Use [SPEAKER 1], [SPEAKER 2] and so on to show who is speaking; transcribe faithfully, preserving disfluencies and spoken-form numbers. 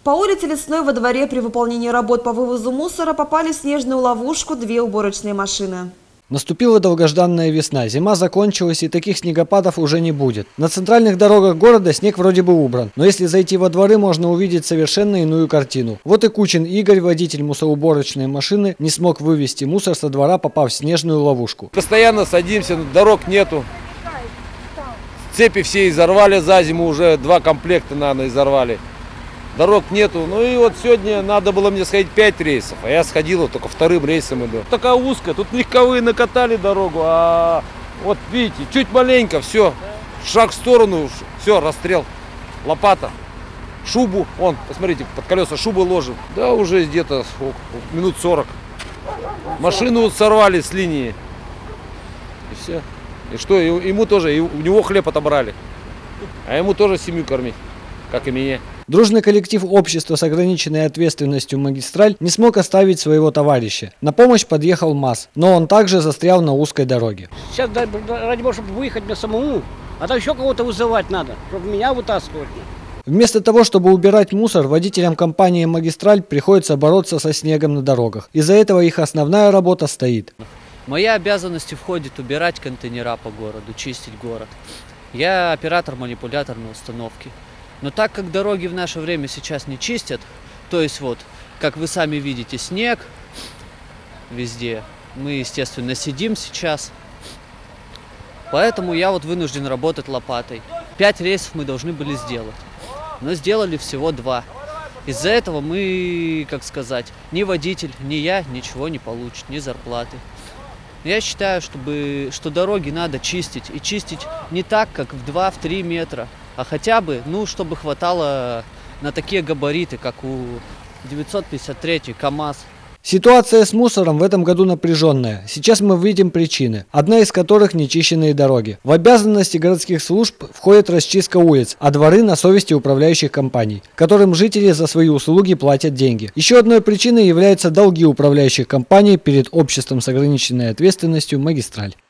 [SPEAKER 1] По улице Лесной во дворе при выполнении работ по вывозу мусора попали в снежную ловушку две уборочные машины.
[SPEAKER 2] Наступила долгожданная весна, зима закончилась и таких снегопадов уже не будет. На центральных дорогах города снег вроде бы убран, но если зайти во дворы, можно увидеть совершенно иную картину. Вот и Кучин Игорь, водитель мусороуборочной машины, не смог вывести мусор со двора, попав в снежную ловушку.
[SPEAKER 3] Постоянно садимся, дорог нету. Цепи все изорвали за зиму, уже два комплекта, наверное, изорвали. Дорог нету. Ну и вот сегодня надо было мне сходить пять рейсов, а я сходил только вторым рейсом иду. Такая узкая, тут легковые накатали дорогу, а вот видите, чуть маленько, все, шаг в сторону, все, расстрел, лопата, шубу, вон, посмотрите, под колеса шубы ложим. Да, уже где-то минут сорок. Машину сорвали с линии, и все. И что, ему тоже, у него хлеб отобрали, а ему тоже семью кормить, как и мне.
[SPEAKER 2] Дружный коллектив общества с ограниченной ответственностью «Магистраль» не смог оставить своего товарища. На помощь подъехал МАЗ, но он также застрял на узкой дороге.
[SPEAKER 4] Сейчас, ради бога, чтобы выехать мне самому, а там еще кого-то вызывать надо, чтобы меня вытаскивать.
[SPEAKER 2] Вместо того, чтобы убирать мусор, водителям компании «Магистраль» приходится бороться со снегом на дорогах. Из-за этого их основная работа стоит.
[SPEAKER 5] В мои обязанности входит убирать контейнера по городу, чистить город. Я оператор манипуляторной установки. Но так как дороги в наше время сейчас не чистят, то есть вот, как вы сами видите, снег везде, мы, естественно, сидим сейчас, поэтому я вот вынужден работать лопатой. Пять рейсов мы должны были сделать, но сделали всего два. Из-за этого мы, как сказать, ни водитель, ни я ничего не получим, ни зарплаты. Я считаю, чтобы, что дороги надо чистить, и чистить не так, как в два-три метра, а хотя бы, ну, чтобы хватало на такие габариты, как у девятьсот пятьдесят третий КАМАЗ.
[SPEAKER 2] Ситуация с мусором в этом году напряженная. Сейчас мы видим причины, одна из которых нечищенные дороги. В обязанности городских служб входит расчистка улиц, а дворы на совести управляющих компаний, которым жители за свои услуги платят деньги. Еще одной причиной являются долги управляющих компаний перед обществом с ограниченной ответственностью «Магистраль».